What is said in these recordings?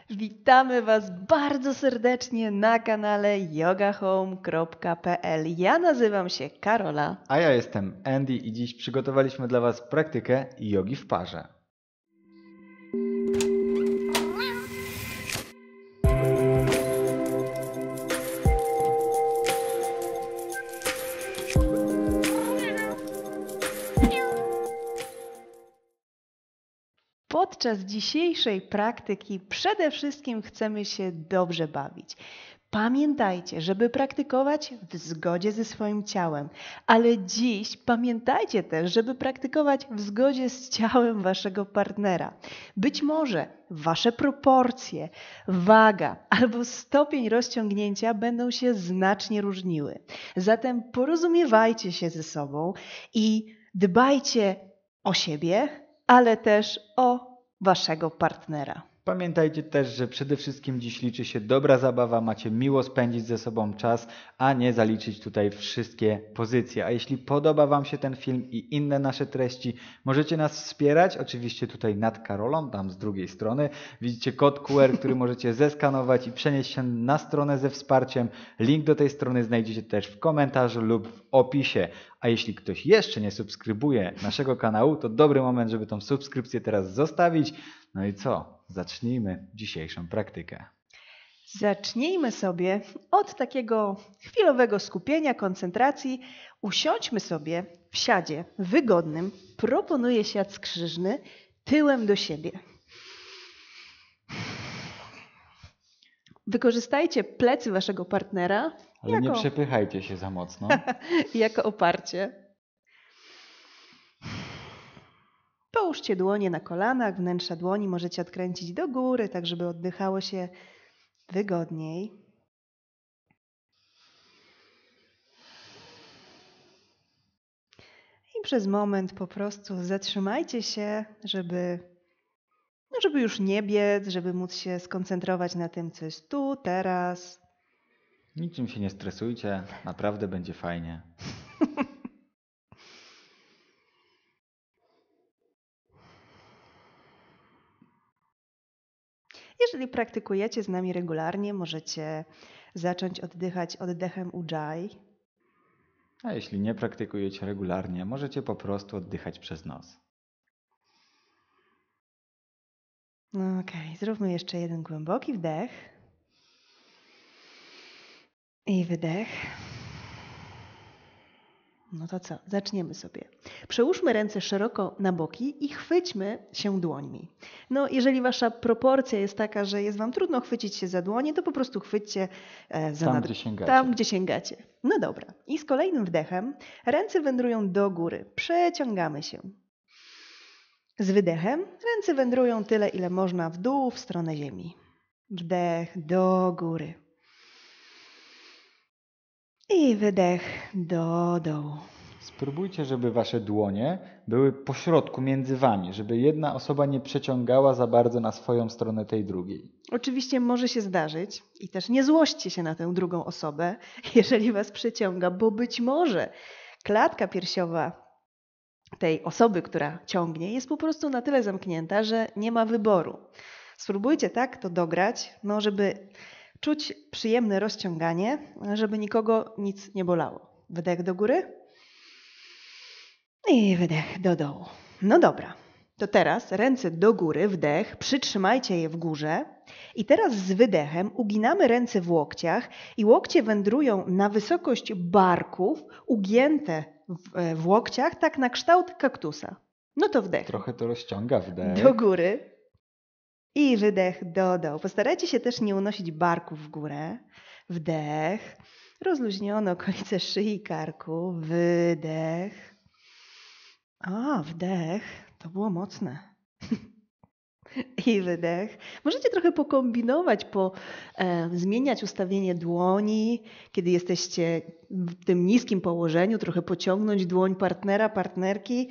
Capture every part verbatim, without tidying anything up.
Witamy Was bardzo serdecznie na kanale yoga home kropka p l. Ja nazywam się Karola. A ja jestem Andy i dziś przygotowaliśmy dla Was praktykę jogi w parze. Podczas dzisiejszej praktyki przede wszystkim chcemy się dobrze bawić. Pamiętajcie, żeby praktykować w zgodzie ze swoim ciałem, ale dziś pamiętajcie też, żeby praktykować w zgodzie z ciałem waszego partnera. Być może wasze proporcje, waga albo stopień rozciągnięcia będą się znacznie różniły. Zatem porozumiewajcie się ze sobą i dbajcie o siebie, ale też o waszego partnera. Pamiętajcie też, że przede wszystkim dziś liczy się dobra zabawa, macie miło spędzić ze sobą czas, a nie zaliczyć tutaj wszystkie pozycje. A jeśli podoba Wam się ten film i inne nasze treści, możecie nas wspierać, oczywiście tutaj nad Karolą, tam z drugiej strony. Widzicie kod Q R, który możecie zeskanować i przenieść się na stronę ze wsparciem. Link do tej strony znajdziecie też w komentarzu lub w opisie. A jeśli ktoś jeszcze nie subskrybuje naszego kanału, to dobry moment, żeby tą subskrypcję teraz zostawić. No i co? Zacznijmy dzisiejszą praktykę. Zacznijmy sobie od takiego chwilowego skupienia, koncentracji. Usiądźmy sobie w siadzie wygodnym. Proponuję siad skrzyżny tyłem do siebie. Wykorzystajcie plecy waszego partnera Ale jako, nie przepychajcie się za mocno. jako oparcie. Połóżcie dłonie na kolanach, wnętrza dłoni możecie odkręcić do góry, tak żeby oddychało się wygodniej. I przez moment po prostu zatrzymajcie się, żeby, no żeby już nie biec, żeby móc się skoncentrować na tym, co jest tu, teraz. Niczym się nie stresujcie, naprawdę będzie fajnie. Jeżeli praktykujecie z nami regularnie, możecie zacząć oddychać oddechem Ujjayi. A jeśli nie praktykujecie regularnie, możecie po prostu oddychać przez nos. No okej, okay. Zróbmy jeszcze jeden głęboki wdech i wydech. No to co? Zaczniemy sobie. Przełóżmy ręce szeroko na boki i chwyćmy się dłońmi. No, jeżeli wasza proporcja jest taka, że jest wam trudno chwycić się za dłonie, to po prostu chwyćcie e, za Tam, nad... gdzie sięgacie. tam, gdzie sięgacie. No dobra. I z kolejnym wdechem ręce wędrują do góry. Przeciągamy się. Z wydechem ręce wędrują tyle, ile można w dół, w stronę ziemi. Wdech do góry. I wydech do dołu. Spróbujcie, żeby wasze dłonie były pośrodku między wami, żeby jedna osoba nie przeciągała za bardzo na swoją stronę tej drugiej. Oczywiście może się zdarzyć i też nie złośćcie się na tę drugą osobę, jeżeli was przeciąga, bo być może klatka piersiowa tej osoby, która ciągnie, jest po prostu na tyle zamknięta, że nie ma wyboru. Spróbujcie tak to dograć, no żeby czuć przyjemne rozciąganie, żeby nikogo nic nie bolało. Wydech do góry i wydech do dołu. No dobra, to teraz ręce do góry, wdech, przytrzymajcie je w górze i teraz z wydechem uginamy ręce w łokciach i łokcie wędrują na wysokość barków, ugięte w, w łokciach, tak na kształt kaktusa. No to wdech. Trochę to rozciąga wdech. Do góry. I wydech do dołu. Postarajcie się też nie unosić barków w górę. Wdech. Rozluźniono okolice szyi i karku. Wydech. O, wdech. To było mocne. I wydech. Możecie trochę pokombinować, po, e, zmieniać ustawienie dłoni, kiedy jesteście w tym niskim położeniu, trochę pociągnąć dłoń partnera, partnerki.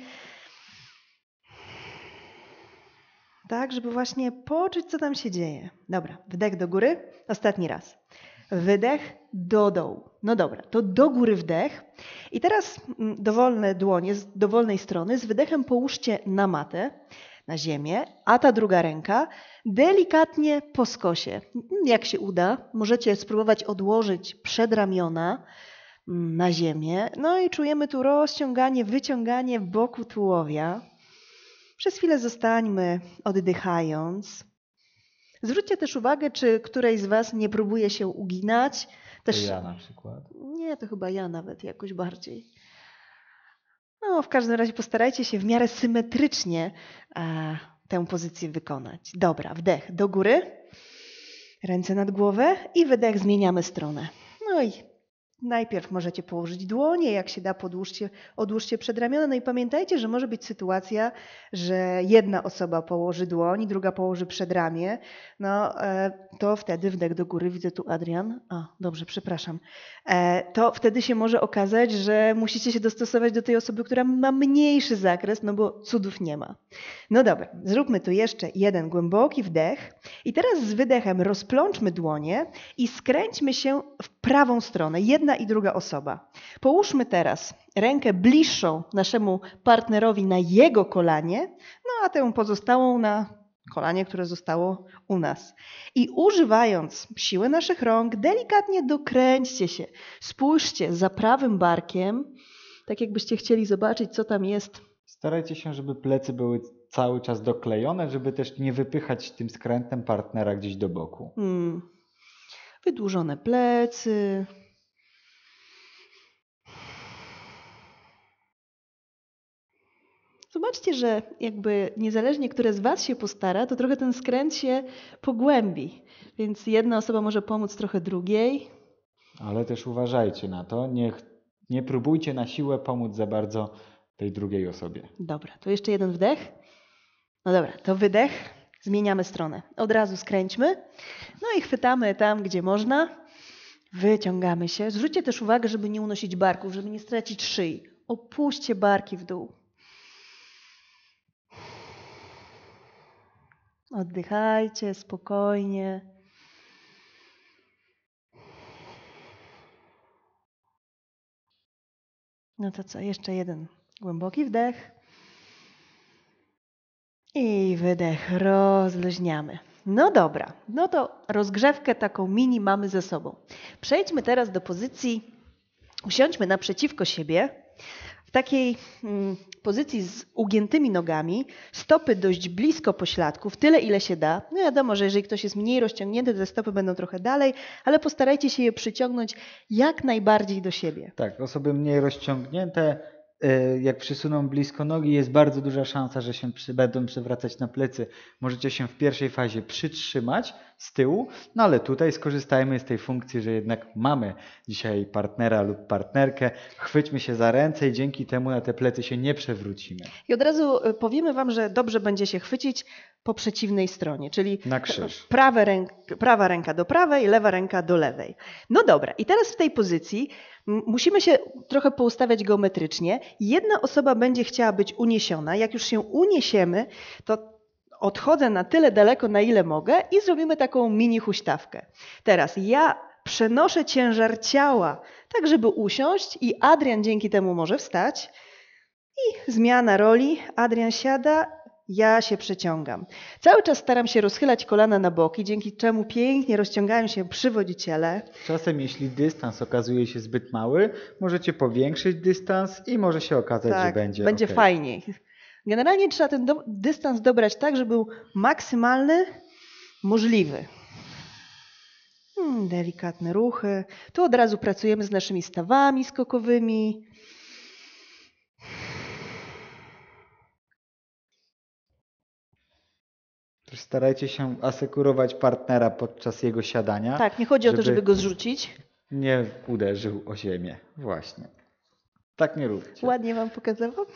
Tak, żeby właśnie poczuć, co tam się dzieje. Dobra, wdech do góry. Ostatni raz. Wydech do dołu. No dobra, to do góry wdech. I teraz dowolne dłonie z dowolnej strony z wydechem połóżcie na matę. na ziemię, a ta druga ręka delikatnie po skosie. Jak się uda, możecie spróbować odłożyć przedramiona na ziemię. No i czujemy tu rozciąganie, wyciąganie boku tułowia. Przez chwilę zostańmy oddychając. Zwróćcie też uwagę, czy któreś z Was nie próbuje się uginać. Też... To ja na przykład. Nie, to chyba ja nawet jakoś bardziej. No, w każdym razie postarajcie się w miarę symetrycznie e, tę pozycję wykonać. Dobra, wdech do góry, ręce nad głowę i wydech, zmieniamy stronę. No i najpierw możecie położyć dłonie, jak się da, podłóżcie, odłóżcie przedramiona. No i pamiętajcie, że może być sytuacja, że jedna osoba położy dłoń, druga położy przedramię. No e, to wtedy wdech do góry. Widzę tu Adrian. A, dobrze, przepraszam. E, to wtedy się może okazać, że musicie się dostosować do tej osoby, która ma mniejszy zakres, no bo cudów nie ma. No dobra, zróbmy tu jeszcze jeden głęboki wdech i teraz z wydechem rozplączmy dłonie i skręćmy się w prawą stronę. Jedna i druga osoba. Połóżmy teraz rękę bliższą naszemu partnerowi na jego kolanie, no a tę pozostałą na kolanie, które zostało u nas. I używając siły naszych rąk, delikatnie dokręćcie się. Spójrzcie za prawym barkiem, tak jakbyście chcieli zobaczyć, co tam jest. Starajcie się, żeby plecy były cały czas doklejone, żeby też nie wypychać tym skrętem partnera gdzieś do boku. Hmm. Wydłużone plecy. Zobaczcie, że jakby niezależnie, które z Was się postara, to trochę ten skręt się pogłębi. Więc jedna osoba może pomóc trochę drugiej. Ale też uważajcie na to, nie, nie próbujcie na siłę pomóc za bardzo tej drugiej osobie. Dobra, to jeszcze jeden wdech. No dobra, to wydech. Zmieniamy stronę. Od razu skręćmy. No i chwytamy tam, gdzie można. Wyciągamy się. Zwróćcie też uwagę, żeby nie unosić barków, żeby nie stracić szyi. Opuśćcie barki w dół. Oddychajcie spokojnie. No to co, jeszcze jeden głęboki wdech. I wydech, rozluźniamy. No dobra, no to rozgrzewkę taką mini mamy ze sobą. Przejdźmy teraz do pozycji, usiądźmy naprzeciwko siebie. W takiej mm, pozycji z ugiętymi nogami, stopy dość blisko pośladków, tyle ile się da. No wiadomo, że jeżeli ktoś jest mniej rozciągnięty, to te stopy będą trochę dalej, ale postarajcie się je przyciągnąć jak najbardziej do siebie. Tak, osoby mniej rozciągnięte, jak przysuną blisko nogi, jest bardzo duża szansa, że się przy, będą przewracać na plecy. Możecie się w pierwszej fazie przytrzymać z tyłu, no ale tutaj skorzystajmy z tej funkcji, że jednak mamy dzisiaj partnera lub partnerkę. Chwyćmy się za ręce i dzięki temu na te plecy się nie przewrócimy. I od razu powiemy Wam, że dobrze będzie się chwycić po przeciwnej stronie, czyli na krzyż. Prawe ręk, prawa ręka do prawej, lewa ręka do lewej. No dobra, i teraz w tej pozycji musimy się trochę poustawiać geometrycznie. Jedna osoba będzie chciała być uniesiona. Jak już się uniesiemy, to odchodzę na tyle daleko, na ile mogę i zrobimy taką mini huśtawkę. Teraz ja przenoszę ciężar ciała tak, żeby usiąść i Adrian dzięki temu może wstać. I zmiana roli. Adrian siada, ja się przeciągam. Cały czas staram się rozchylać kolana na boki, dzięki czemu pięknie rozciągają się przywodziciele. Czasem, jeśli dystans okazuje się zbyt mały, możecie powiększyć dystans i może się okazać, tak, że będzie będzie okay. fajniej. Generalnie trzeba ten do, dystans dobrać tak, żeby był maksymalny, możliwy. Hmm, delikatne ruchy. Tu od razu pracujemy z naszymi stawami skokowymi. Starajcie się asekurować partnera podczas jego siadania. Tak, nie chodzi o to, żeby go zrzucić. Nie uderzył o ziemię. Właśnie. Tak nie róbcie. Ładnie Wam pokazałam?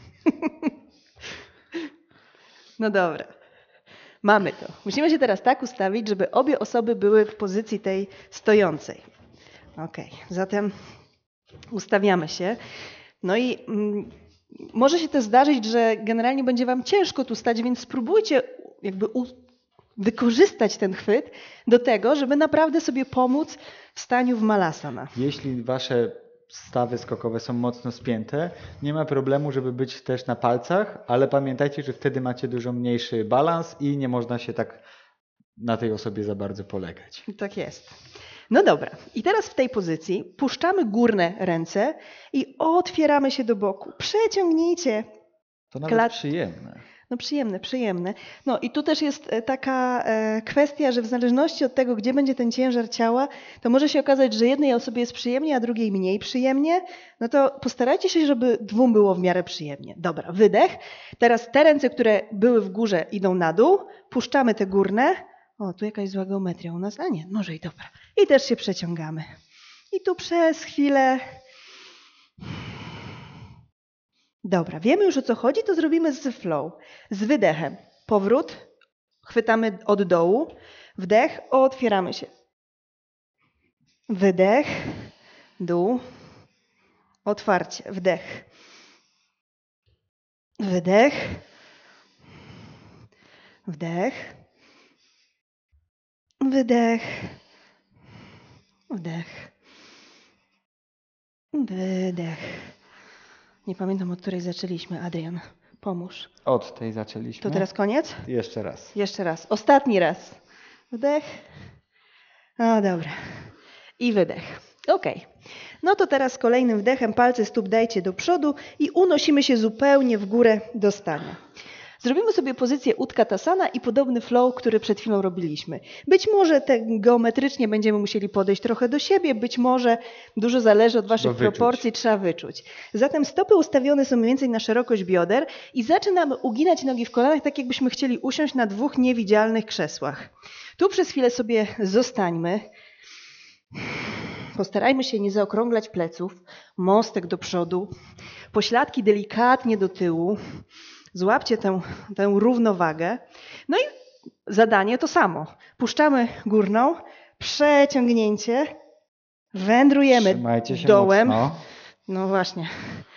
No dobra. Mamy to. Musimy się teraz tak ustawić, żeby obie osoby były w pozycji tej stojącej. Ok, zatem ustawiamy się. No i mm, może się też zdarzyć, że generalnie będzie Wam ciężko tu stać, więc spróbujcie jakby u, wykorzystać ten chwyt do tego, żeby naprawdę sobie pomóc w staniu w malasana. Jeśli Wasze stawy skokowe są mocno spięte, nie ma problemu, żeby być też na palcach, ale pamiętajcie, że wtedy macie dużo mniejszy balans i nie można się tak na tej osobie za bardzo polegać. Tak jest. No dobra, i teraz w tej pozycji puszczamy górne ręce i otwieramy się do boku. Przeciągnijcie. To nawet Klat... przyjemne. No przyjemne, przyjemne. No i tu też jest taka e, kwestia, że w zależności od tego, gdzie będzie ten ciężar ciała, to może się okazać, że jednej osobie jest przyjemnie, a drugiej mniej przyjemnie. No to postarajcie się, żeby dwóm było w miarę przyjemnie. Dobra, wydech. Teraz te ręce, które były w górze, idą na dół. Puszczamy te górne. O, tu jakaś zła geometria u nas. A nie, może i dobra. I też się przeciągamy. I tu przez chwilę... Dobra, wiemy już o co chodzi, to zrobimy z flow. Z wydechem. Powrót, chwytamy od dołu. Wdech, otwieramy się. Wydech, dół, otwarcie, wdech. Wydech, wdech, wydech, wdech, wydech. Nie pamiętam, od której zaczęliśmy. Adrian, pomóż. Od tej zaczęliśmy. To teraz koniec? Jeszcze raz. Jeszcze raz. Ostatni raz. Wdech. No dobra. I wydech. Ok. No to teraz kolejnym wdechem palce stóp dajcie do przodu i unosimy się zupełnie w górę do stania. Zrobimy sobie pozycję Utkatasana i podobny flow, który przed chwilą robiliśmy. Być może te geometrycznie będziemy musieli podejść trochę do siebie, być może dużo zależy od waszych proporcji, trzeba wyczuć. Zatem stopy ustawione są mniej więcej na szerokość bioder i zaczynamy uginać nogi w kolanach, tak jakbyśmy chcieli usiąść na dwóch niewidzialnych krzesłach. Tu przez chwilę sobie zostańmy. Postarajmy się nie zaokrąglać pleców, mostek do przodu, pośladki delikatnie do tyłu. Złapcie tę, tę równowagę. No i zadanie to samo. Puszczamy górną, przeciągnięcie, wędrujemy Trzymajcie się dołem. Mocno. No właśnie.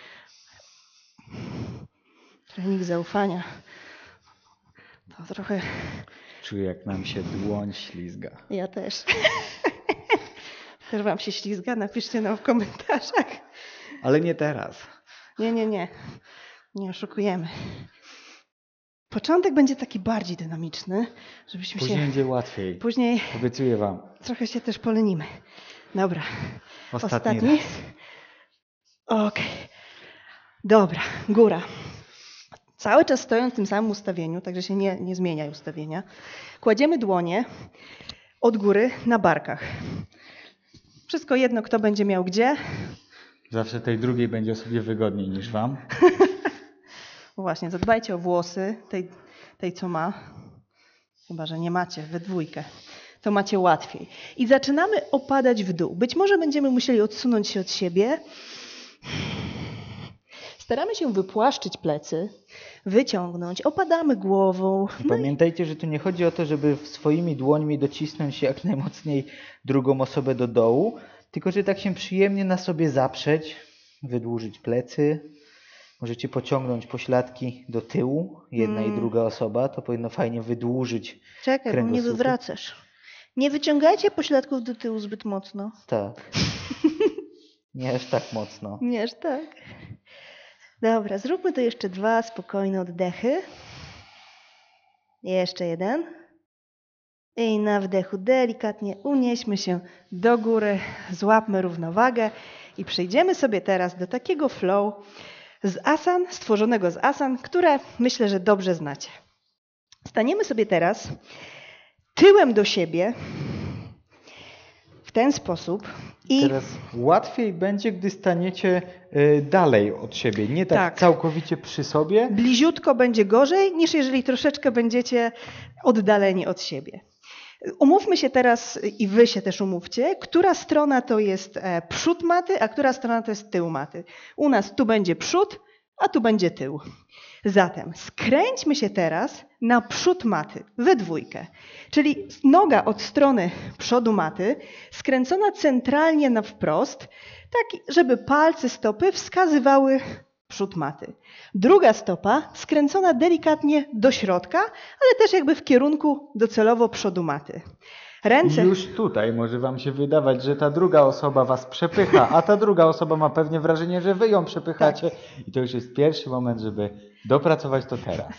Trening zaufania. To trochę... Czuję, jak nam się dłoń ślizga. Ja też. Też wam się ślizga? Napiszcie nam w komentarzach. Ale nie teraz. Nie, nie, nie. Nie oszukujemy. Początek będzie taki bardziej dynamiczny, żebyśmy Później się... będzie łatwiej. Później Obiecuję wam. trochę się też polenimy. Dobra. Ostatni, Ostatni. raz. Okej. Okay. Dobra, góra. Cały czas stojąc w tym samym ustawieniu, także się nie, nie zmienia ustawienia. Kładziemy dłonie od góry na barkach. Wszystko jedno, kto będzie miał gdzie. Zawsze tej drugiej będzie sobie wygodniej niż wam. Właśnie, zadbajcie o włosy tej, tej, co ma. Chyba że nie macie, we dwójkę. To macie łatwiej. I zaczynamy opadać w dół. Być może będziemy musieli odsunąć się od siebie. Staramy się wypłaszczyć plecy, wyciągnąć, opadamy głową. Pamiętajcie, że tu nie chodzi o to, żeby swoimi dłońmi docisnąć się jak najmocniej drugą osobę do dołu, tylko że tak się przyjemnie na sobie zaprzeć, wydłużyć plecy. Możecie pociągnąć pośladki do tyłu, jedna mm. i druga osoba. To powinno fajnie wydłużyć Czekaj, bo mnie wywracasz. Nie wyciągajcie pośladków do tyłu zbyt mocno. Tak. Nie aż tak mocno. Nie aż tak. Dobra, zróbmy to jeszcze dwa spokojne oddechy. Jeszcze jeden. I na wdechu delikatnie unieśmy się do góry, złapmy równowagę i przejdziemy sobie teraz do takiego flow z asan, stworzonego z asan, które myślę, że dobrze znacie. Staniemy sobie teraz tyłem do siebie w ten sposób. I teraz łatwiej będzie, gdy staniecie y, dalej od siebie, nie tak, tak całkowicie przy sobie. Bliziutko będzie gorzej, niż jeżeli troszeczkę będziecie oddaleni od siebie. Umówmy się teraz, i wy się też umówcie, która strona to jest przód maty, a która strona to jest tył maty. U nas tu będzie przód, a tu będzie tył. Zatem skręćmy się teraz na przód maty, we dwójkę. Czyli noga od strony przodu maty, skręcona centralnie na wprost, tak żeby palce stopy wskazywały przód maty. Druga stopa skręcona delikatnie do środka, ale też jakby w kierunku docelowo przodu maty. Ręce. I już tutaj może wam się wydawać, że ta druga osoba was przepycha, a ta druga osoba ma pewnie wrażenie, że wy ją przepychacie. Tak. I to już jest pierwszy moment, żeby dopracować to teraz.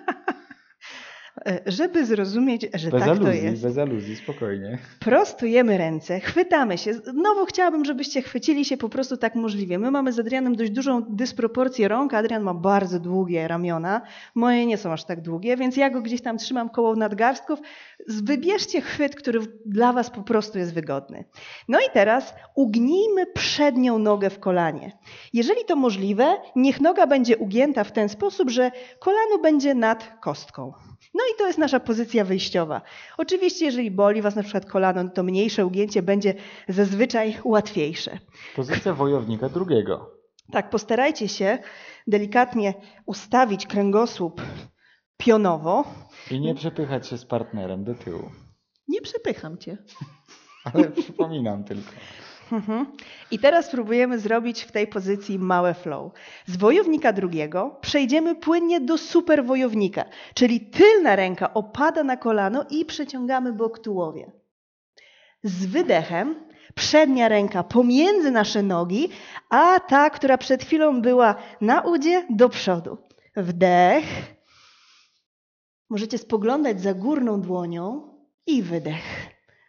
Żeby zrozumieć, że bez tak aluzji, to jest. Bez aluzji, spokojnie. Prostujemy ręce, chwytamy się. Znowu chciałabym, żebyście chwycili się po prostu tak możliwie. My mamy z Adrianem dość dużą dysproporcję rąk. Adrian ma bardzo długie ramiona. Moje nie są aż tak długie, więc ja go gdzieś tam trzymam koło nadgarstków. Wybierzcie chwyt, który dla was po prostu jest wygodny. No i teraz ugnijmy przednią nogę w kolanie. Jeżeli to możliwe, niech noga będzie ugięta w ten sposób, że kolano będzie nad kostką. No i to jest nasza pozycja wyjściowa. Oczywiście, jeżeli boli was na przykład kolano, to mniejsze ugięcie będzie zazwyczaj łatwiejsze. Pozycja wojownika drugiego. Tak, postarajcie się delikatnie ustawić kręgosłup pionowo. I nie przepychać się z partnerem do tyłu. Nie przepycham cię. Ale przypominam tylko. I teraz spróbujemy zrobić w tej pozycji małe flow. Z wojownika drugiego przejdziemy płynnie do super wojownika, czyli tylna ręka opada na kolano i przeciągamy bok tułowia. Z wydechem przednia ręka pomiędzy nasze nogi, a ta, która przed chwilą była na udzie, do przodu. Wdech. Możecie spoglądać za górną dłonią i wydech.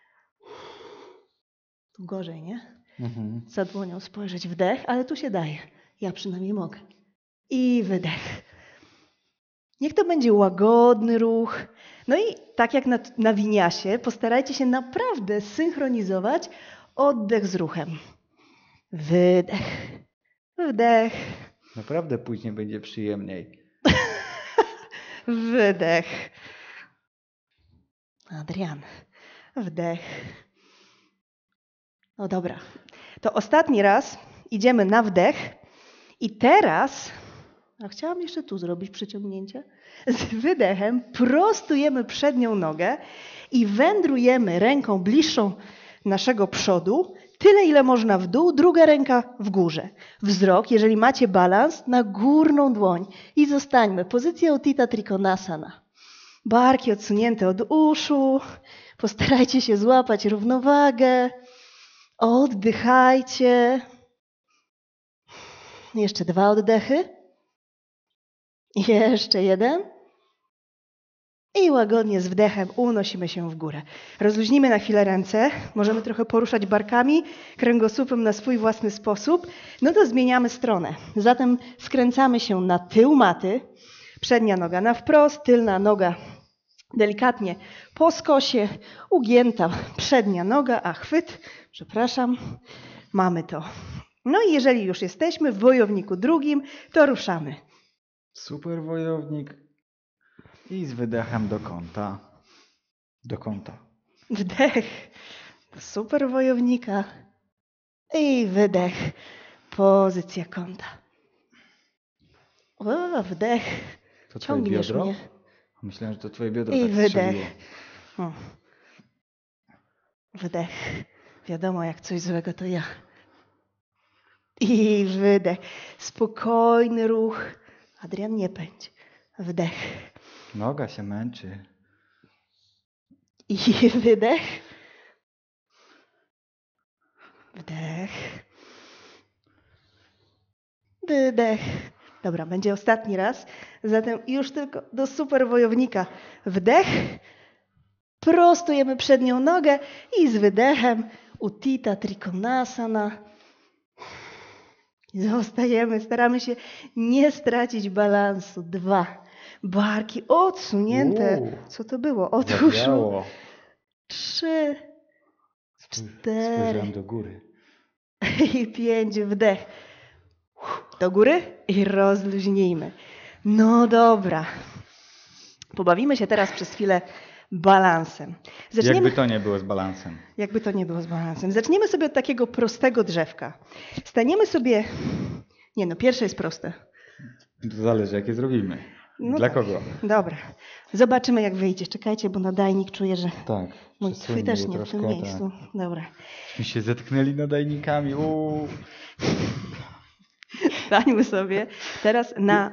Tu gorzej, nie? Mhm. Za dłonią spojrzeć, wdech, ale tu się daje. Ja przynajmniej mogę. I wydech. Niech to będzie łagodny ruch. No i tak jak na, na winiasie, postarajcie się naprawdę synchronizować oddech z ruchem. Wydech. Wdech. Naprawdę później będzie przyjemniej. Wydech. Adrian. Wdech. No dobra. To ostatni raz idziemy na wdech i teraz, a chciałam jeszcze tu zrobić przeciągnięcie, z wydechem prostujemy przednią nogę i wędrujemy ręką bliższą naszego przodu, tyle ile można w dół, druga ręka w górze. Wzrok, jeżeli macie balans, na górną dłoń i zostańmy. Pozycja Utthita Trikonasana. Barki odsunięte od uszu, postarajcie się złapać równowagę. Oddychajcie. Jeszcze dwa oddechy. Jeszcze jeden. I łagodnie z wdechem unosimy się w górę. Rozluźnimy na chwilę ręce. Możemy trochę poruszać barkami, kręgosłupem na swój własny sposób. No to zmieniamy stronę. Zatem skręcamy się na tył maty. Przednia noga na wprost, tylna noga delikatnie po skosie, ugięta przednia noga, a chwyt, przepraszam, mamy to. No i jeżeli już jesteśmy w wojowniku drugim, to ruszamy. Super wojownik i z wydechem do kąta. Do kąta. Wdech, super wojownika i wydech, pozycja kąta. O, wdech, to twoje ciągniesz biodro? mnie. Myślałem, że to twoje biodro I tak wydech. O. Wdech. Wiadomo, jak coś złego, to ja. I wydech. Spokojny ruch. Adrian, nie pędź. Wdech. Noga się męczy. I wydech. Wdech. Wydech. Dobra, będzie ostatni raz. Zatem już tylko do super wojownika. Wdech. Prostujemy przednią nogę i z wydechem Utthita Trikonasana. Zostajemy, staramy się nie stracić balansu. Dwa. Barki odsunięte. Uuu, Co to było? Od uszu. zawiało. Trzy. Cztery. Spojrzałem do góry. I pięć. Wdech. Do góry i rozluźnijmy. No dobra. Pobawimy się teraz przez chwilę balansem. Zaczniemy... Jakby to nie było z balansem. Jakby to nie było z balansem. Zaczniemy sobie od takiego prostego drzewka. Staniemy sobie... Nie no, pierwsze jest proste. To zależy, jakie zrobimy. No Dla tak. kogo? Dobra. Zobaczymy, jak wyjdzie. Czekajcie, bo nadajnik czuję, że... Tak. Mój twój też nie troszkę, w tym miejscu. Tak. Dobra. My się zetknęli nadajnikami. Uuu. Stańmy sobie teraz na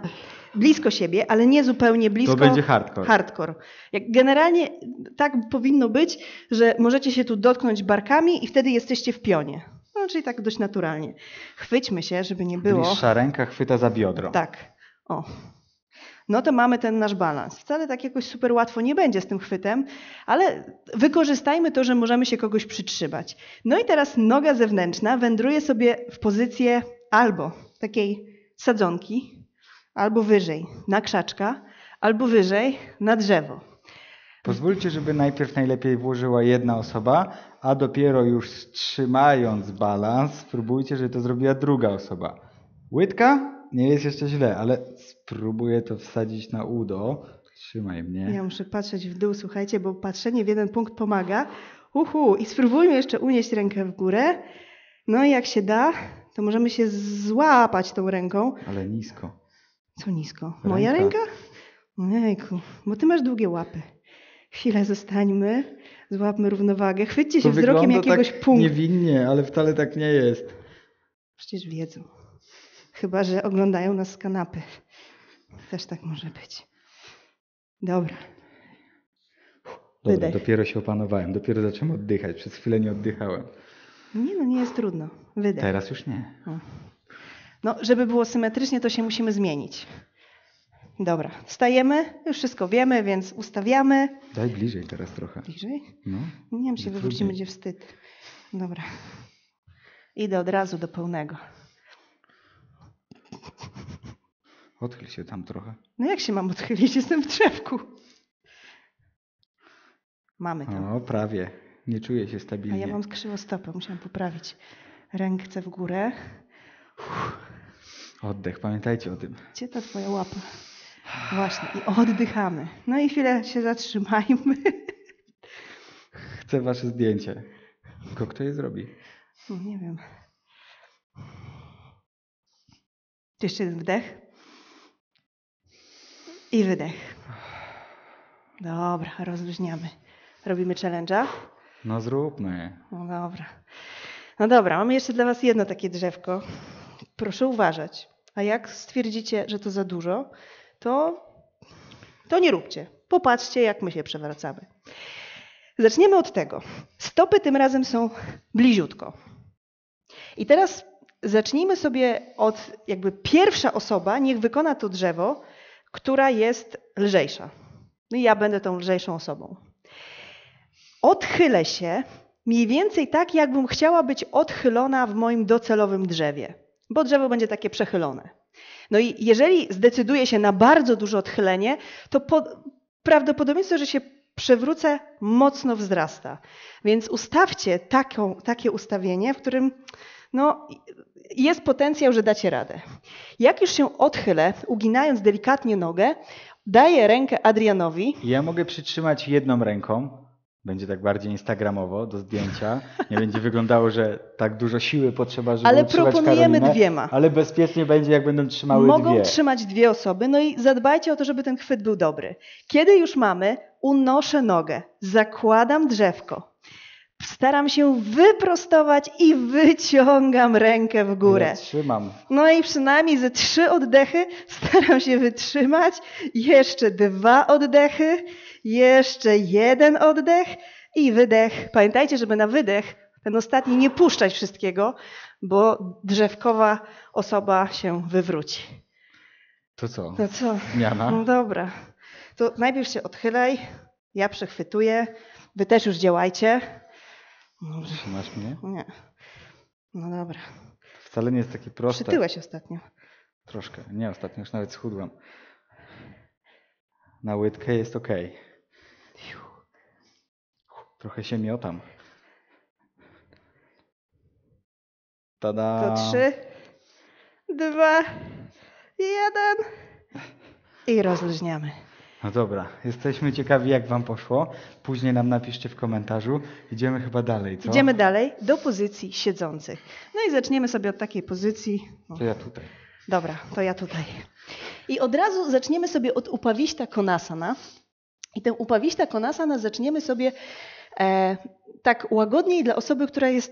blisko siebie, ale nie zupełnie blisko. To będzie hardcore. Hardcore. Jak generalnie tak powinno być, że możecie się tu dotknąć barkami i wtedy jesteście w pionie. No, czyli tak dość naturalnie. Chwyćmy się, żeby nie było... Bliższa ręka chwyta za biodro. Tak. O. No to mamy ten nasz balans. Wcale tak jakoś super łatwo nie będzie z tym chwytem, ale wykorzystajmy to, że możemy się kogoś przytrzymać. No i teraz noga zewnętrzna wędruje sobie w pozycję albo takiej sadzonki, albo wyżej na krzaczka, albo wyżej na drzewo. Pozwólcie, żeby najpierw najlepiej włożyła jedna osoba, a dopiero już trzymając balans, spróbujcie, żeby to zrobiła druga osoba. Łydka? Nie jest jeszcze źle, ale spróbuję to wsadzić na udo. Trzymaj mnie. Ja muszę patrzeć w dół, słuchajcie, bo patrzenie w jeden punkt pomaga. Uhu, i spróbujmy jeszcze unieść rękę w górę. No i jak się da, to możemy się złapać tą ręką. Ale nisko. Co nisko? Moja ręka? Ojejku, bo ty masz długie łapy. Chwilę zostańmy, złapmy równowagę. Chwyćcie się to wzrokiem jakiegoś tak punktu. Niewinnie, ale wcale tak nie jest. Przecież wiedzą. Chyba że oglądają nas z kanapy. Też tak może być. Dobra. Dobra, Wydech. dopiero się opanowałem. Dopiero zacząłem oddychać. Przez chwilę nie oddychałem. Nie no, nie jest trudno. Wydech. Teraz już nie. No, żeby było symetrycznie, to się musimy zmienić. Dobra, wstajemy, już wszystko wiemy, więc ustawiamy. Daj bliżej teraz trochę. Bliżej? No. Nie wiem, się wywrócimy, będzie wstyd. Dobra. Idę od razu do pełnego. Odchyl się tam trochę. No jak się mam odchylić? Jestem w drzewku. Mamy to. O, prawie. Nie czuję się stabilnie. A ja mam skrzywo stopę, musiałam poprawić. Ręce w górę. Uff. Oddech, pamiętajcie o tym. Gdzie ta twoja łapa? Właśnie, i oddychamy. No i chwilę się zatrzymajmy. Chcę wasze zdjęcie. Tylko kto je zrobi? No, nie wiem. Jeszcze jeden wdech. I wydech. Dobra, rozluźniamy. Robimy challenge'a? No zróbmy. No dobra. No dobra, mamy jeszcze dla was jedno takie drzewko. Proszę uważać. A jak stwierdzicie, że to za dużo, to, to nie róbcie. Popatrzcie, jak my się przewracamy. Zaczniemy od tego. Stopy tym razem są bliziutko. I teraz zacznijmy sobie od jakby pierwsza osoba, niech wykona to drzewo, która jest lżejsza. No i ja będę tą lżejszą osobą. Odchylę się mniej więcej tak, jakbym chciała być odchylona w moim docelowym drzewie, bo drzewo będzie takie przechylone. No i jeżeli zdecyduję się na bardzo duże odchylenie, to po, prawdopodobieństwo, że się przewrócę, mocno wzrasta. Więc ustawcie taką, takie ustawienie, w którym no, jest potencjał, że dacie radę. Jak już się odchylę, uginając delikatnie nogę, daję rękę Adrianowi. Ja mogę przytrzymać jedną ręką. Będzie tak bardziej instagramowo do zdjęcia. Nie będzie wyglądało, że tak dużo siły potrzeba, żeby ale utrzymać proponujemy Karolinę, dwiema. ale bezpiecznie będzie, jak będą trzymały Mogą dwie. trzymać dwie osoby, no i zadbajcie o to, żeby ten chwyt był dobry. Kiedy już mamy, unoszę nogę, zakładam drzewko, staram się wyprostować i wyciągam rękę w górę. Ja trzymam. No i przynajmniej ze trzy oddechy staram się wytrzymać. Jeszcze dwa oddechy, jeszcze jeden oddech i wydech. Pamiętajcie, żeby na wydech, ten ostatni, nie puszczać wszystkiego, bo drzewkowa osoba się wywróci. To co? No co? Zmiana? No dobra. To najpierw się odchylaj, ja przechwytuję, wy też już działajcie. Dobrze. Trzymasz mnie? Nie. No dobra. Wcale nie jest takie proste. Przytyłeś ostatnio. Troszkę. Nie, ostatnio już nawet schudłem. Na łydkę jest ok. Trochę się miotam. Tada! To trzy, dwa, jeden i rozluźniamy. No dobra, jesteśmy ciekawi, jak wam poszło. Później nam napiszcie w komentarzu. Idziemy chyba dalej, co? Idziemy dalej do pozycji siedzących. No i zaczniemy sobie od takiej pozycji. O, To ja tutaj. dobra, to ja tutaj. I od razu zaczniemy sobie od Upavishta Konasana. I tę Upavishta Konasana zaczniemy sobie e, tak łagodniej dla osoby, która jest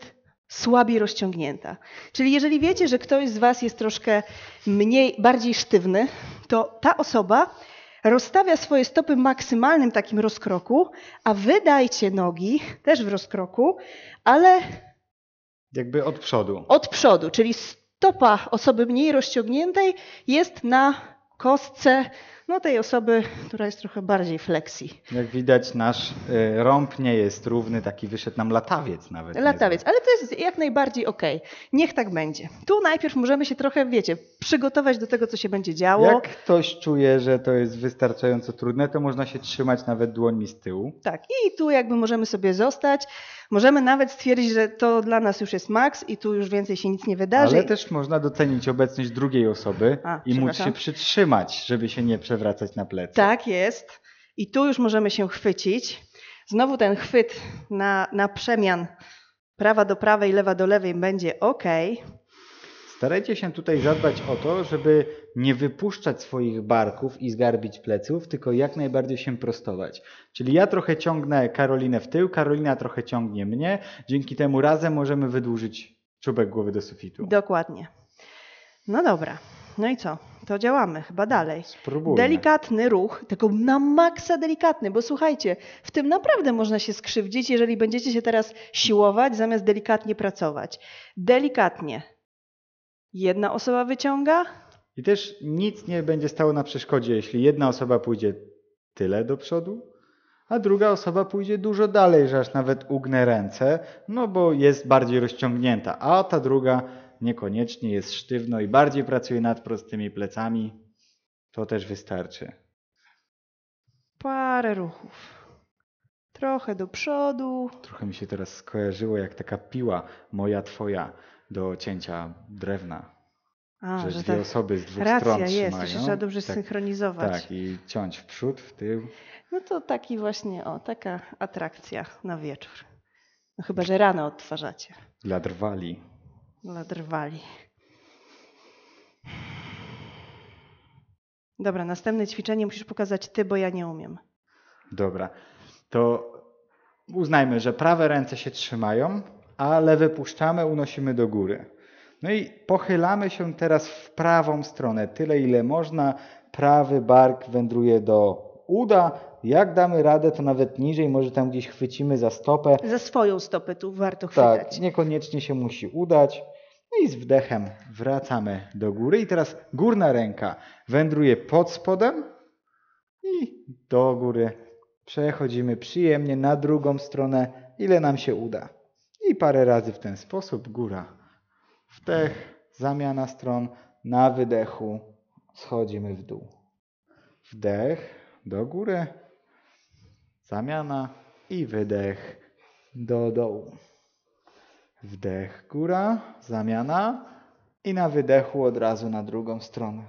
słabiej rozciągnięta. Czyli jeżeli wiecie, że ktoś z was jest troszkę mniej, bardziej sztywny, to ta osoba rozstawia swoje stopy w maksymalnym takim rozkroku, a wy dajcie nogi też w rozkroku, ale Jakby od przodu. od przodu, czyli stopa osoby mniej rozciągniętej jest na kostce no, tej osoby, która jest trochę bardziej flexi. Jak widać, nasz y, rąb nie jest równy, taki wyszedł nam latawiec nawet. Latawiec, ale to jest jak najbardziej okej. Niech tak będzie. Tu najpierw możemy się trochę, wiecie, przygotować do tego, co się będzie działo. Jak ktoś czuje, że to jest wystarczająco trudne, to można się trzymać nawet dłońmi z tyłu. Tak, i tu jakby możemy sobie zostać. Możemy nawet stwierdzić, że to dla nas już jest maks i tu już więcej się nic nie wydarzy. Ale też można docenić obecność drugiej osoby A, i móc przepraszam. się przytrzymać, żeby się nie przewracać na plecy. Tak jest. I tu już możemy się chwycić. Znowu ten chwyt na, na przemian prawa do prawej, lewa do lewej będzie ok. Starajcie się tutaj zadbać o to, żeby nie wypuszczać swoich barków i zgarbić pleców, tylko jak najbardziej się prostować. Czyli ja trochę ciągnę Karolinę w tył, Karolina trochę ciągnie mnie. Dzięki temu razem możemy wydłużyć czubek głowy do sufitu. Dokładnie. No dobra. No i co? To działamy chyba dalej. Spróbujmy. Delikatny ruch, tylko na maksa delikatny, bo słuchajcie, w tym naprawdę można się skrzywdzić, jeżeli będziecie się teraz siłować, zamiast delikatnie pracować. Delikatnie. Jedna osoba wyciąga. I też nic nie będzie stało na przeszkodzie, jeśli jedna osoba pójdzie tyle do przodu, a druga osoba pójdzie dużo dalej, że aż nawet ugnę ręce, no bo jest bardziej rozciągnięta, a ta druga niekoniecznie jest sztywno i bardziej pracuje nad prostymi plecami. To też wystarczy. Parę ruchów. Trochę do przodu. Trochę mi się teraz skojarzyło jak taka piła moja, twoja do cięcia drewna. A, że, że dwie tak. osoby z dwóch Racja stron jest, trzymają. to się trzeba dobrze tak, synchronizować. tak, i ciąć w przód, w tył. No to taki właśnie, o, taka atrakcja na wieczór. No chyba, że rano odtwarzacie. Dla drwali. Dla drwali. Dobra, następne ćwiczenie musisz pokazać ty, bo ja nie umiem. Dobra, to uznajmy, że prawe ręce się trzymają, a lewe puszczamy, unosimy do góry. No i pochylamy się teraz w prawą stronę, tyle ile można. Prawy bark wędruje do uda. Jak damy radę, to nawet niżej, może tam gdzieś chwycimy za stopę. Za swoją stopę tu warto chwytać. Tak, niekoniecznie się musi udać. No i z wdechem wracamy do góry. I teraz górna ręka wędruje pod spodem i do góry. Przechodzimy przyjemnie na drugą stronę, ile nam się uda. I parę razy w ten sposób góra. Wdech, zamiana stron, na wydechu schodzimy w dół. Wdech do góry, zamiana i wydech do dołu. Wdech, góra, zamiana i na wydechu od razu na drugą stronę.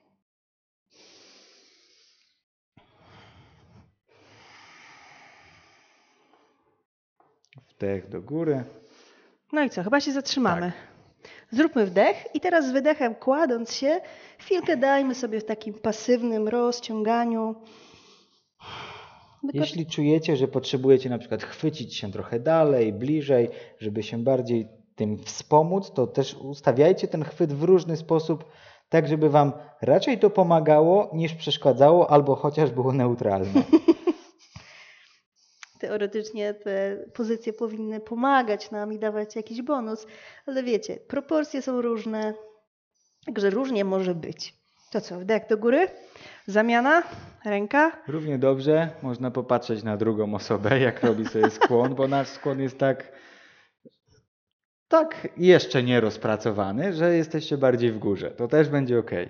Wdech do góry. No i co, chyba się zatrzymamy. Tak. Zróbmy wdech i teraz z wydechem kładąc się, chwilkę dajmy sobie w takim pasywnym rozciąganiu. Tylko... Jeśli czujecie, że potrzebujecie na przykład chwycić się trochę dalej, bliżej, żeby się bardziej tym wspomóc, to też ustawiajcie ten chwyt w różny sposób, tak żeby wam raczej to pomagało niż przeszkadzało, albo chociaż było neutralne. Teoretycznie te pozycje powinny pomagać nam i dawać jakiś bonus, ale wiecie, proporcje są różne, także różnie może być. To co, wdech do góry, zamiana, ręka. Równie dobrze można popatrzeć na drugą osobę, jak robi sobie skłon, bo nasz skłon jest tak, tak jeszcze nie rozpracowany, że jesteście bardziej w górze. To też będzie ok.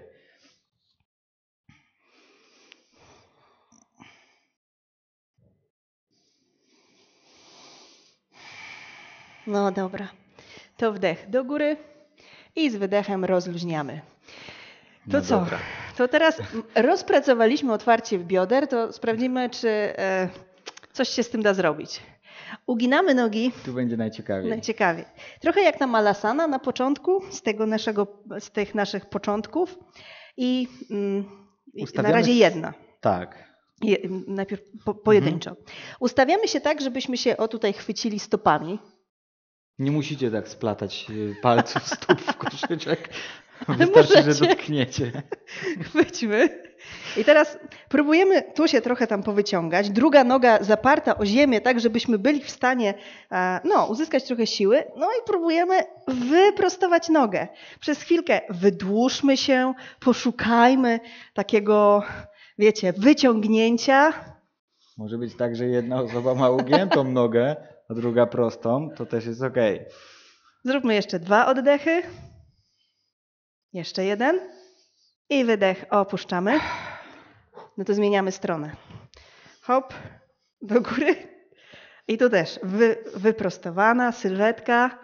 No dobra, to wdech do góry i z wydechem rozluźniamy. To No co? dobra. To teraz rozpracowaliśmy otwarcie w bioder, to sprawdzimy, czy e, coś się z tym da zrobić. Uginamy nogi. Tu będzie najciekawiej. Najciekawiej. Trochę jak na malasana na początku, z tego naszego, z tych naszych początków. I mm, na razie jedna. Tak. Je, najpierw po, pojedynczo. Mhm. Ustawiamy się tak, żebyśmy się o tutaj chwycili stopami. Nie musicie tak splatać y, palców stóp w koszyczek. Ale Wystarczy, że możecie. dotkniecie. Chwyćmy. I teraz próbujemy tu się trochę tam powyciągać. Druga noga zaparta o ziemię, tak żebyśmy byli w stanie e, no, uzyskać trochę siły. No i próbujemy wyprostować nogę. Przez chwilkę wydłużmy się, poszukajmy takiego, wiecie, wyciągnięcia. Może być tak, że jedna osoba ma ugiętą nogę, a druga prostą. To też jest okej. Zróbmy jeszcze dwa oddechy. Jeszcze jeden. I wydech. Opuszczamy. No to zmieniamy stronę. Hop, do góry. I tu też wy, wyprostowana sylwetka.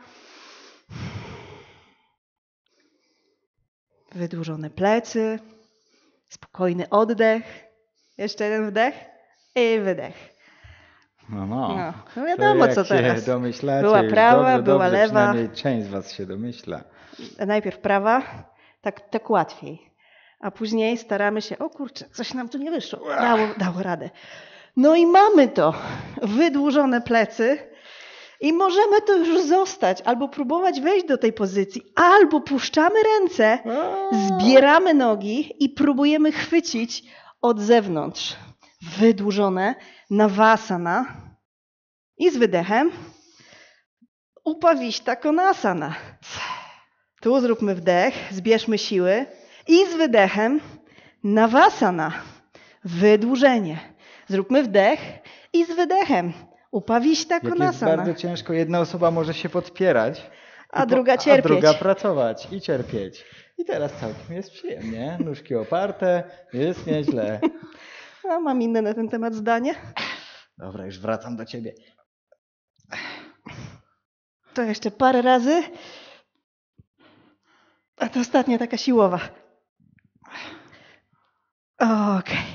Wydłużone plecy. Spokojny oddech. Jeszcze jeden wdech i wydech. No, no. No, no wiadomo, To co jak się teraz. domyślacie, Była już prawa, dobrze, była dobrze, lewa. Przynajmniej część z was się domyśla. Najpierw prawa, tak, tak łatwiej. A później staramy się, o kurczę, coś nam tu nie wyszło. Dało, dało radę. No i mamy to. Wydłużone plecy. I możemy to już zostać, albo próbować wejść do tej pozycji, albo puszczamy ręce, zbieramy nogi i próbujemy chwycić od zewnątrz. Wydłużone, nawasana. I z wydechem Upawishta Konasana. Tu zróbmy wdech, zbierzmy siły i z wydechem Navasana. Wydłużenie. Zróbmy wdech i z wydechem Upawishta Jak jest Konasana. bardzo ciężko, jedna osoba może się podpierać, A i druga a cierpieć. druga pracować i cierpieć. I teraz całkiem jest przyjemnie. Nóżki oparte, jest nieźle. A mam inne na ten temat zdanie. Dobra, już wracam do ciebie. To jeszcze parę razy. A to ostatnia taka siłowa. Okej.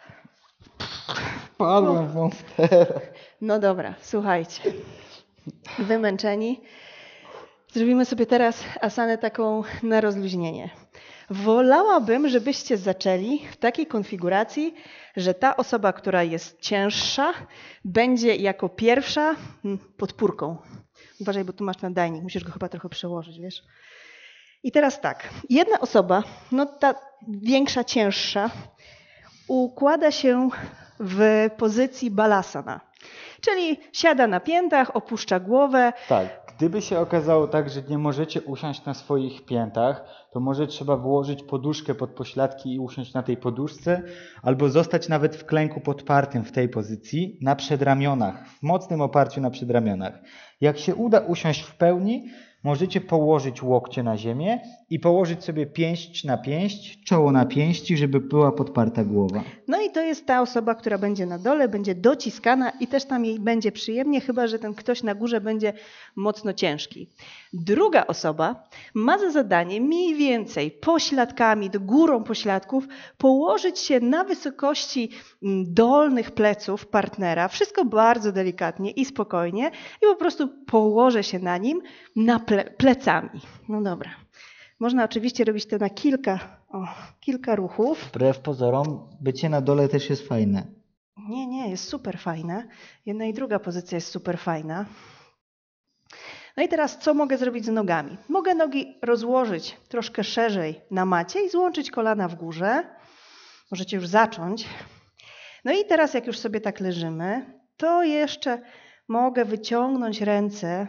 Padłem w monsterę. No dobra, słuchajcie. Wymęczeni. Zrobimy sobie teraz asanę taką na rozluźnienie. Wolałabym, żebyście zaczęli w takiej konfiguracji, że ta osoba, która jest cięższa, będzie jako pierwsza podpórką. Uważaj, bo tu masz nadajnik, musisz go chyba trochę przełożyć, wiesz. I teraz tak, jedna osoba, no ta większa, cięższa, układa się w pozycji balasana. Czyli siada na piętach, opuszcza głowę. Tak, gdyby się okazało tak, że nie możecie usiąść na swoich piętach, to może trzeba włożyć poduszkę pod pośladki i usiąść na tej poduszce, albo zostać nawet w klęku podpartym w tej pozycji, na przedramionach, w mocnym oparciu na przedramionach. Jak się uda usiąść w pełni, możecie położyć łokcie na ziemię i położyć sobie pięść na pięść, czoło na pięści, żeby była podparta głowa. No i to jest ta osoba, która będzie na dole, będzie dociskana i też tam jej będzie przyjemnie, chyba że ten ktoś na górze będzie mocno ciężki. Druga osoba ma za zadanie mniej więcej pośladkami, do górą pośladków, położyć się na wysokości dolnych pleców partnera, wszystko bardzo delikatnie i spokojnie i po prostu położę się na nim na ple- plecami. No dobra. Można oczywiście robić to na kilka, o, kilka ruchów. Wbrew pozorom, bycie na dole też jest fajne. Nie, nie, jest super fajne. Jedna i druga pozycja jest super fajna. No i teraz co mogę zrobić z nogami? Mogę nogi rozłożyć troszkę szerzej na macie i złączyć kolana w górze. Możecie już zacząć. No i teraz jak już sobie tak leżymy, to jeszcze mogę wyciągnąć ręce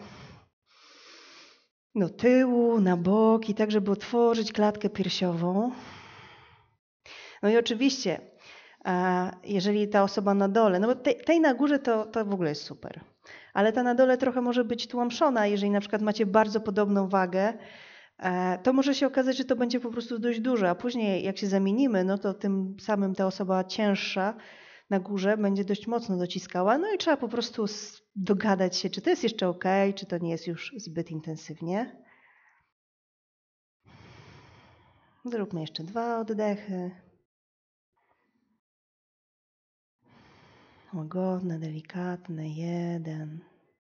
do tyłu, na boki, tak żeby otworzyć klatkę piersiową. No i oczywiście, jeżeli ta osoba na dole, no bo tej, tej na górze to, to w ogóle jest super, ale ta na dole trochę może być tłamszona, jeżeli na przykład macie bardzo podobną wagę, to może się okazać, że to będzie po prostu dość dużo, a później jak się zamienimy, no to tym samym ta osoba cięższa na górze będzie dość mocno dociskała, no i trzeba po prostu dogadać się, czy to jest jeszcze ok, czy to nie jest już zbyt intensywnie. Zróbmy jeszcze dwa oddechy. Łagodne, delikatne, jeden.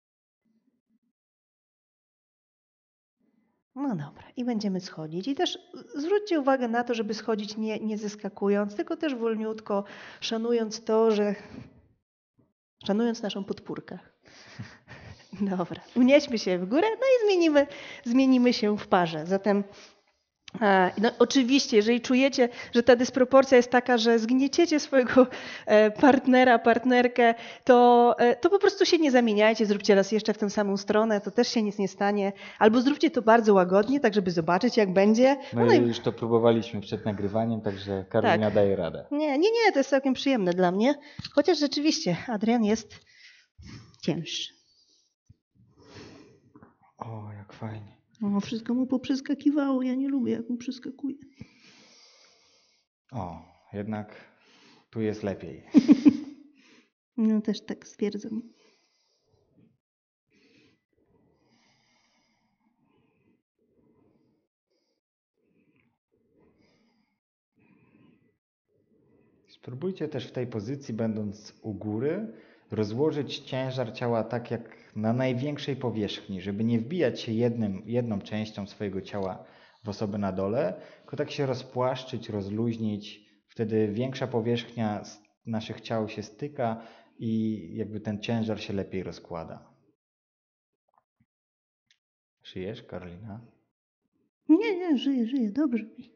No dobra, i będziemy schodzić. I też zwróćcie uwagę na to, żeby schodzić nie, nie zeskakując, tylko też wolniutko, szanując to, że... Szanując naszą podpórkę. Dobra, unieśmy się w górę, no i zmienimy, zmienimy się w parze. Zatem e, no, oczywiście, jeżeli czujecie, że ta dysproporcja jest taka, że zgnieciecie swojego e, partnera, partnerkę, to, e, to po prostu się nie zamieniajcie, zróbcie raz jeszcze w tę samą stronę, to też się nic nie stanie. Albo zróbcie to bardzo łagodnie, tak żeby zobaczyć, jak będzie. My No i już to próbowaliśmy przed nagrywaniem, także Karolina Tak. daje radę. nie, nie, nie, to jest całkiem przyjemne dla mnie. Chociaż rzeczywiście Adrian jest cięższy. O, jak fajnie. O, wszystko mu poprzeskakiwało. Ja nie lubię, jak mu przeskakuje. O, jednak tu jest lepiej. No też tak stwierdzam. Spróbujcie też w tej pozycji, będąc u góry, rozłożyć ciężar ciała tak jak na największej powierzchni, żeby nie wbijać się jednym, jedną częścią swojego ciała w osobę na dole, tylko tak się rozpłaszczyć, rozluźnić. Wtedy większa powierzchnia z naszych ciał się styka i jakby ten ciężar się lepiej rozkłada. Żyjesz, Karolina? Nie, nie, żyję, żyję, dobrze mi.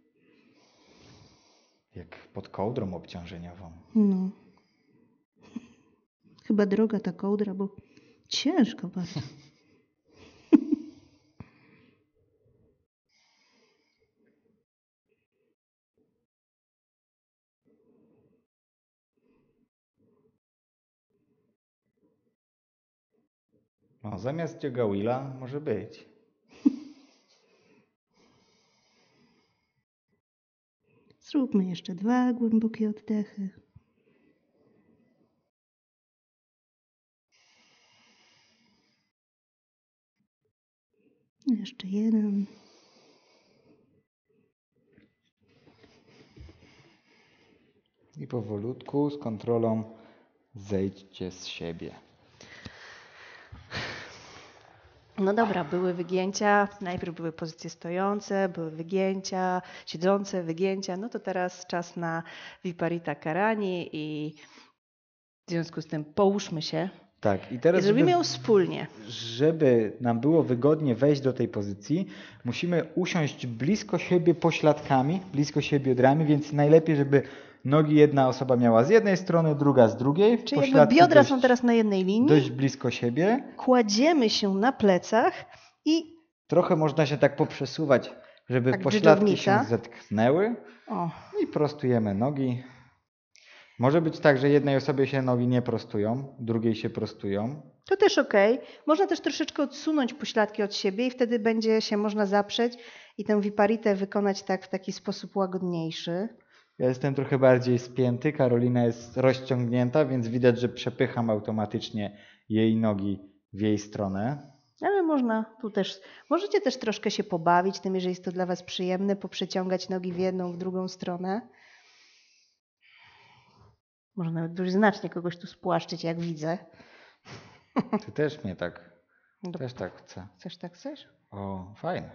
Jak pod kołdrą obciążeniową. No. Chyba droga ta kołdra, bo ciężko bardzo. No, zamiast yoga wheela może być. Zróbmy jeszcze dwa głębokie oddechy. Jeszcze jeden. I powolutku, z kontrolą zejdźcie z siebie. No dobra, były wygięcia. Najpierw były pozycje stojące, były wygięcia, siedzące, wygięcia. No to teraz czas na Viparita Karani i w związku z tym połóżmy się Tak, i i teraz, zrobimy żeby, ją wspólnie. żeby nam było wygodnie wejść do tej pozycji, musimy usiąść blisko siebie pośladkami, blisko siebie biodrami, więc najlepiej, żeby nogi jedna osoba miała z jednej strony, druga z drugiej. Czyli jakby Pośladki biodra dość, są teraz na jednej linii. dość blisko siebie. Kładziemy się na plecach i Trochę można się tak poprzesuwać, żeby Tak, pośladki dżdżownica. się zetknęły. o, I prostujemy nogi. Może być tak, że jednej osobie się nogi nie prostują, drugiej się prostują. to też okej. Można też troszeczkę odsunąć pośladki od siebie i wtedy będzie się można zaprzeć i tę Viparitę wykonać tak w taki sposób łagodniejszy. Ja jestem trochę bardziej spięty, Karolina jest rozciągnięta, więc widać, że przepycham automatycznie jej nogi w jej stronę. Ale można tu też, możecie też troszkę się pobawić tym, jeżeli jest to dla Was przyjemne, poprzeciągać nogi w jedną, w drugą stronę. Można nawet dość znacznie kogoś tu spłaszczyć, jak widzę. Ty też mnie tak, No, też tak chcę. Chcesz tak, chcesz? O, fajne.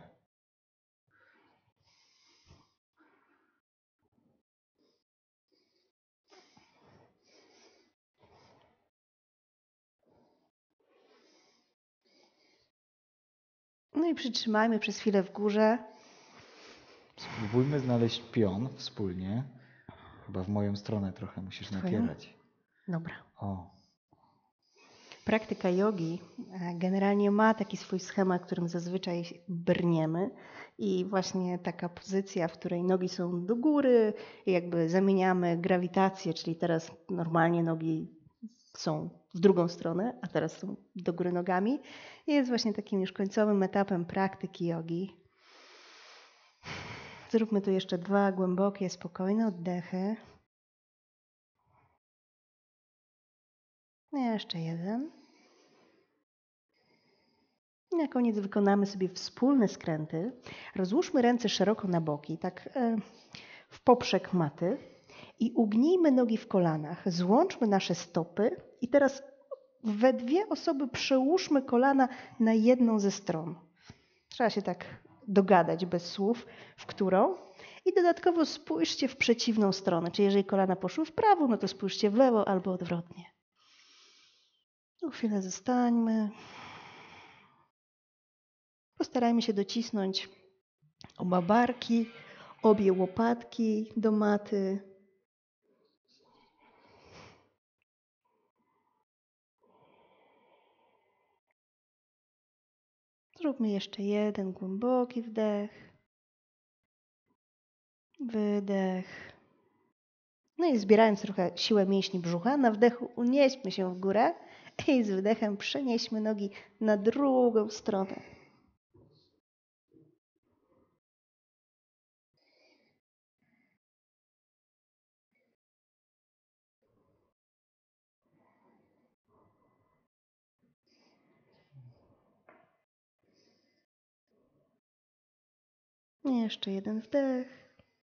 No i przytrzymajmy przez chwilę w górze. Spróbujmy znaleźć pion wspólnie. Chyba w moją stronę trochę musisz Twoją? napierać. Dobra. O, Praktyka jogi e, generalnie ma taki swój schemat, którym zazwyczaj brniemy i właśnie taka pozycja, w której nogi są do góry i jakby zamieniamy grawitację, czyli teraz normalnie nogi są w drugą stronę, a teraz są do góry nogami, jest właśnie takim już końcowym etapem praktyki jogi. Zróbmy tu jeszcze dwa głębokie, spokojne oddechy. Jeszcze jeden. I na koniec wykonamy sobie wspólne skręty. Rozłóżmy ręce szeroko na boki, tak e, w poprzek maty i ugnijmy nogi w kolanach. Złączmy nasze stopy i teraz we dwie osoby przełóżmy kolana na jedną ze stron. Trzeba się tak dogadać bez słów, w którą. I dodatkowo spójrzcie w przeciwną stronę. Czyli jeżeli kolana poszły w prawo, no to spójrzcie w lewo albo odwrotnie. Tu chwilę zostańmy. Postarajmy się docisnąć oba barki, obie łopatki do maty. Zróbmy jeszcze jeden głęboki wdech, wydech. No i zbierając trochę siłę mięśni brzucha, na wdechu unieśmy się w górę i z wydechem przenieśmy nogi na drugą stronę. Jeszcze jeden wdech.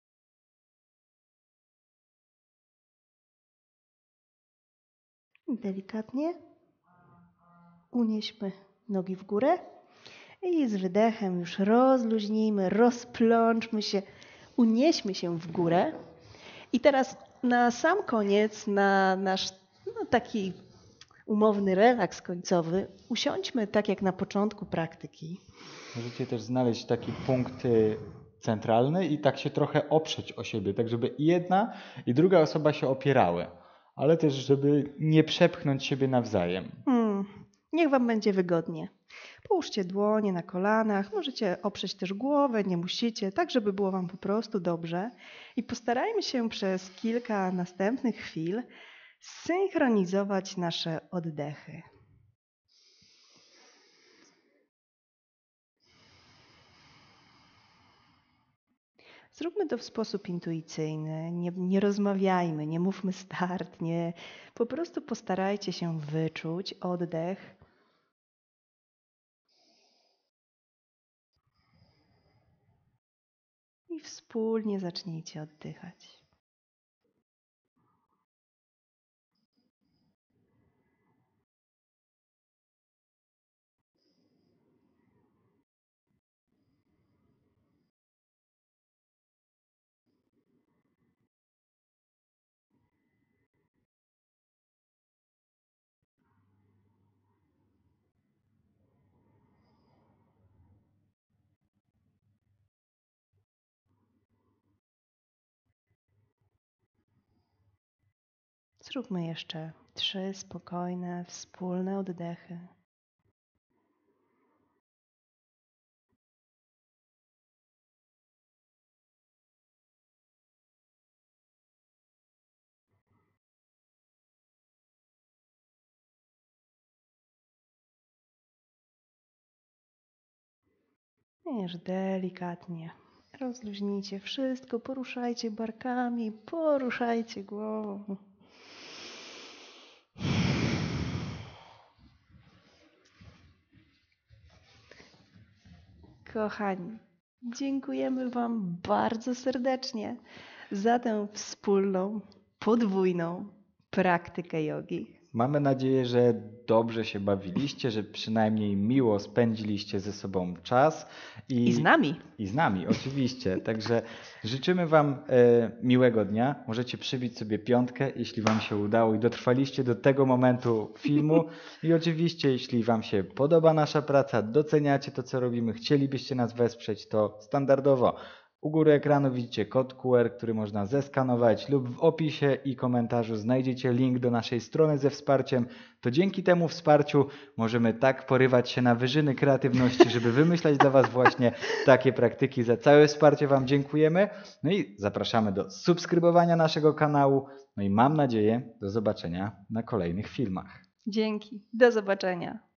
Delikatnie unieśmy nogi w górę i z wydechem już rozluźnijmy, rozplączmy się, unieśmy się w górę. I teraz na sam koniec, na nasz no, taki umowny relaks końcowy, usiądźmy tak jak na początku praktyki. Możecie też znaleźć taki punkt centralny i tak się trochę oprzeć o siebie, tak żeby i jedna i druga osoba się opierały, ale też żeby nie przepchnąć siebie nawzajem. Hmm, niech Wam będzie wygodnie. Połóżcie dłonie na kolanach, możecie oprzeć też głowę, nie musicie, tak żeby było Wam po prostu dobrze. I postarajmy się przez kilka następnych chwil synchronizować nasze oddechy. Zróbmy to w sposób intuicyjny, nie, nie rozmawiajmy, nie mówmy start, nie, po prostu postarajcie się wyczuć oddech. I wspólnie zacznijcie oddychać. Zróbmy jeszcze trzy spokojne, wspólne oddechy. I już delikatnie rozluźnijcie wszystko, poruszajcie barkami, poruszajcie głową. Kochani, dziękujemy Wam bardzo serdecznie za tę wspólną, podwójną praktykę jogi. Mamy nadzieję, że dobrze się bawiliście, że przynajmniej miło spędziliście ze sobą czas. I, I z nami. I z nami, oczywiście. Także życzymy Wam e, miłego dnia. Możecie przybić sobie piątkę, jeśli Wam się udało i dotrwaliście do tego momentu filmu. I oczywiście, jeśli Wam się podoba nasza praca, doceniacie to, co robimy, chcielibyście nas wesprzeć, to standardowo u góry ekranu widzicie kod Q R, który można zeskanować, lub w opisie i komentarzu znajdziecie link do naszej strony ze wsparciem. To dzięki temu wsparciu możemy tak porywać się na wyżyny kreatywności, żeby wymyślać dla Was właśnie takie praktyki. Za całe wsparcie Wam dziękujemy. No i zapraszamy do subskrybowania naszego kanału. No i mam nadzieję do zobaczenia na kolejnych filmach. Dzięki. Do zobaczenia.